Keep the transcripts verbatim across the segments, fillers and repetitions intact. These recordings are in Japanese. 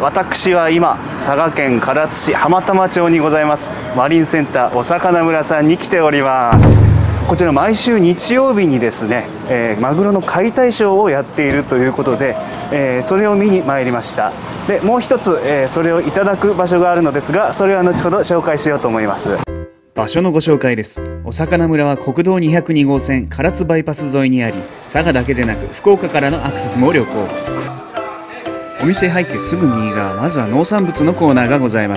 私は今佐賀県唐津市浜玉町にございますマリンセンターお魚村さんに来ております。こちら毎週日曜日にですね、えー、マグロの解体ショーをやっているということで、えー、それを見に参りました。でもう一つ、えー、それをいただく場所があるのですが、それは後ほど紹介しようと思います。場所のご紹介です。お魚村は国道にひゃくに号線唐津バイパス沿いにあり、佐賀だけでなく福岡からのアクセスも良好。お店入ってすぐ右側、まずは農産物のコーナーがございます。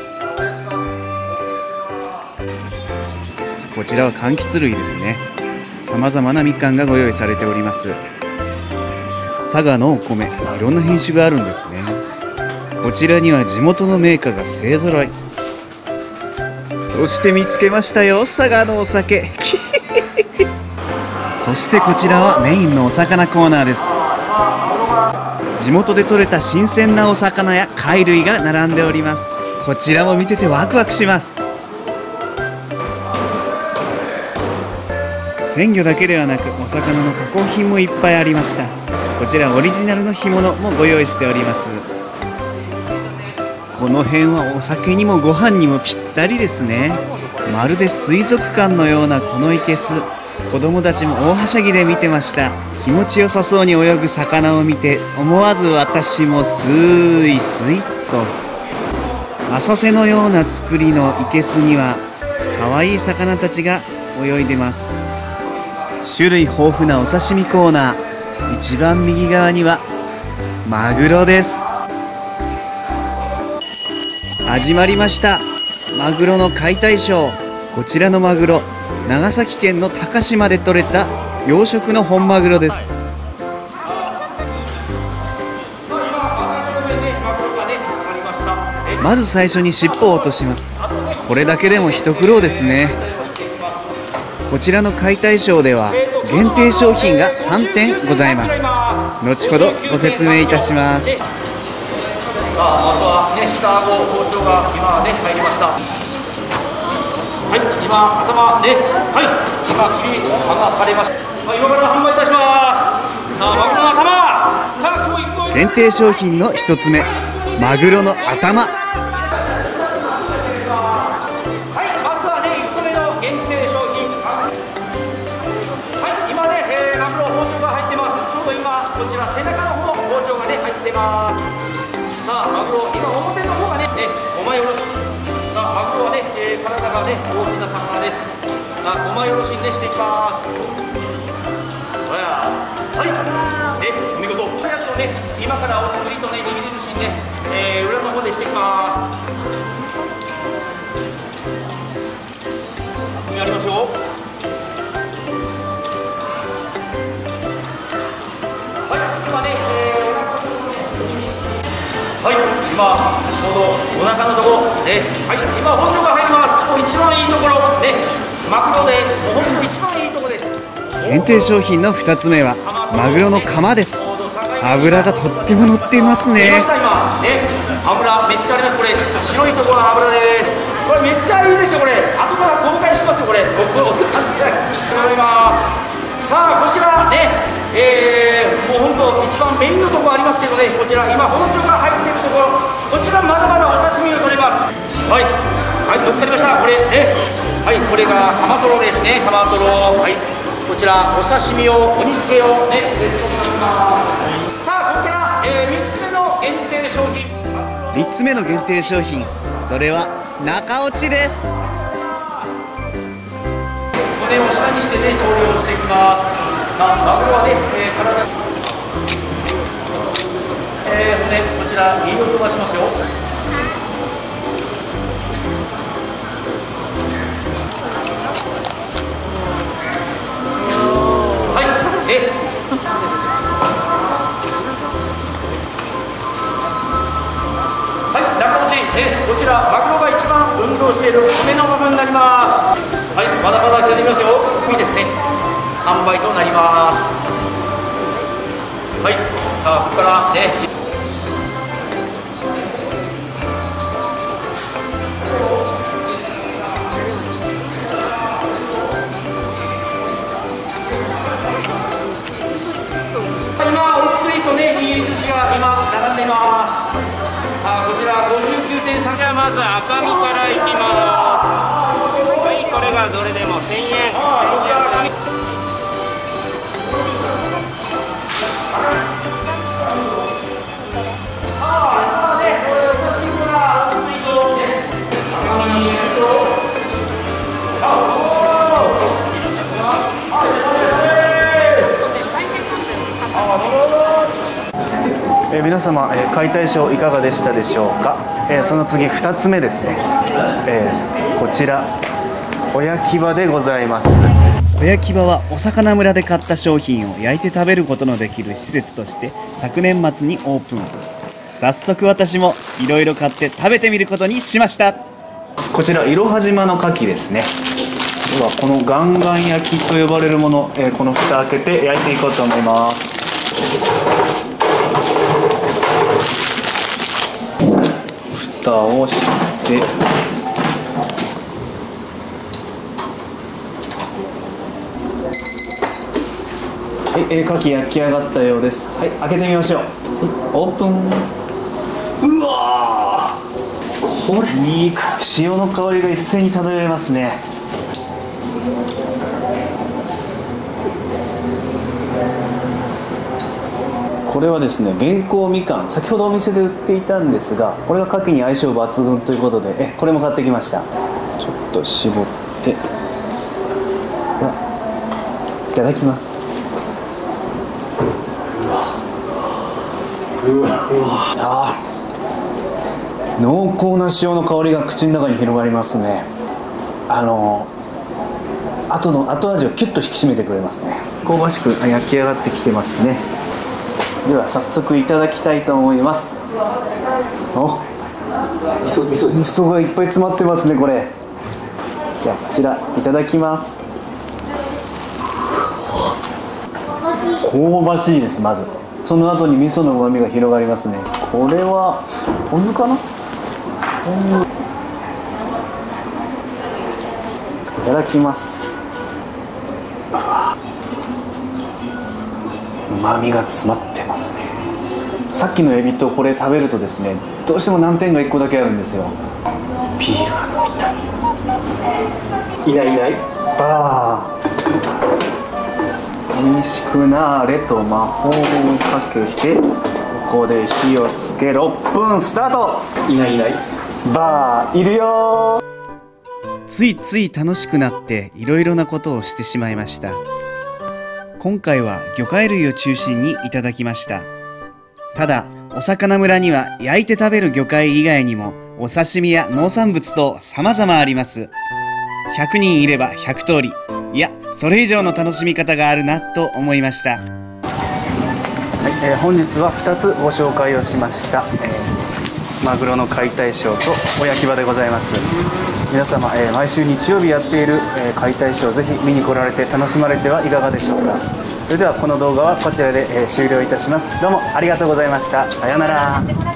こちらは柑橘類ですね。さまざまなみかんがご用意されております。佐賀のお米、いろんな品種があるんですね。こちらには地元のメーカーが勢ぞろい。そして見つけましたよ、佐賀のお酒そしてこちらはメインのお魚コーナーです。地元で採れた新鮮なお魚や貝類が並んでおります。こちらも見ててワクワクします。鮮魚だけではなくお魚の加工品もいっぱいありました。こちらオリジナルの干物もご用意しております。この辺はお酒にもご飯にもぴったりですね。まるで水族館のようなこの生けす、子供たちも大はしゃぎで見てました。気持ちよさそうに泳ぐ魚を見て思わず私もスーイスイッと。浅瀬のような作りの生けすには可愛い魚たちが泳いでます。種類豊富なお刺身コーナー、一番右側にはマグロです。始まりました、マグロの解体ショー。こちらのマグロ、長崎県の高島で採れた養殖の本マグロです。まず最初に尻尾を落とします。これだけでも一苦労ですね。こちらの解体ショーでは限定商品がさんてんございます。後ほどご説明いたします。 さあ、まずはね、下顎包丁が今ね入りました。はい、今頭ね、はい、今切り剥がされました。はい、今から販売いたします。さあ、マグロの頭。さあ、今日いっこ限定商品のひとつめ、マグロの頭。 こちら背中の方包丁がね入ってます。さあ、マグロ今表の方がねごまいおろし。さあ、マグロはね、えー、体がね大きな魚です。さあ、ごまいおろしにねしていきます。そやはいね、お見事。このやつをね今からお作りとね握り寿司にね、えー、裏の方でしていきます。次やりましょう。はい、今ちょうどお腹のところね、はい、今包丁が入ります。もう一番いいところね、マグロでもう本当一番いいところです。 限定商品のふたつめはマグロのカマです。脂がとっても乗っていますね。 出ました今ね、脂めっちゃあります。これ白いところの脂です。これめっちゃいいですよ。これ後から公開しますよ。これ僕奥さんにいただきます。さあ、こちらね、えー、もう本当一番メインのところありますけどね、こちら今包丁が入っているところ、こちらまだまだお刺身を取れます。はいはい、乗っかりました。これね、はい、これがカマトロですね。カマトロ、はい、こちらお刺身をお煮付けをねセットにします。さあ、ここから、えー、みっつめの限定商品。 みっつめの限定商品、それは中落ちです。 骨を下にしてね調理をしていきます。まあ、マグロはね、えー、体えー、骨こちらいい音がしますよ。はいねはい、中落ち、ね、こちらマグロが一番運動している骨の部分になります。はい、まだまだやりますよ。いいですね。販売となります。はい、さあ、ここからね。今、お作りとね、握り寿司が今、並んでいます。 がごじゅうきゅうてんさん。 じゃあまず赤身からいきます。はい、これがどれでもせんえん。赤身。 えー、皆様、えー、解体ショーいかがでしたでしょうか。えー、その次ふたつめですね、えー、こちらおやき場でございます。おやき場はお魚村で買った商品を焼いて食べることのできる施設として昨年末にオープン。早速私もいろいろ買って食べてみることにしました。こちらいろは島の牡蠣ですね。ではこのガンガン焼きと呼ばれるもの、えー、この蓋開けて焼いていこうと思います。蓋をして、はい、えー、牡蠣焼き上がったようです。はい、開けてみましょう。はい、オープン。うわー、これいい塩の香りが一斉に漂いますね。これはですね、原稿みかん、先ほどお店で売っていたんですが、これが牡蠣に相性抜群ということで、えこれも買ってきました。ちょっと絞って、ではいただきます。うわうわうわ、あ濃厚な塩の香りが口の中に広がりますね。あの後の後味をキュッと引き締めてくれますね。香ばしく焼き上がってきてますね。では早速いただきたいと思います。お、味噌、味噌、味噌がいっぱい詰まってますね。これじゃあこちらいただきます。香ばしいです。まずその後に味噌の旨味が広がりますね。これはポン酢かな。ポン酢いただきます。うまみが詰まってますね。さっきのエビとこれ食べるとですね、どうしても難点がいっこだけあるんですよ。ビールが飲みたい。いないいないバー。美味しくなーれと魔法をかけて、ここで火をつけろっぷんスタート。いないいないバー。いるよー。ついつい楽しくなっていろいろなことをしてしまいました。今回は魚介類を中心にいただきました。ただお魚村には焼いて食べる魚介以外にもお刺身や農産物と様々あります。ひゃくにんいればひゃくとおり、いやそれ以上の楽しみ方があるなと思いました。はい、えー、本日はふたつご紹介をしました。えー、マグロの解体ショーとお焼き場でございます。皆様、えー、毎週日曜日やっている、えー、解体ショー、ぜひ見に来られて楽しまれてはいかがでしょうか。それではこの動画はこちらで、えー、終了いたします。どうもありがとうございました。さようなら。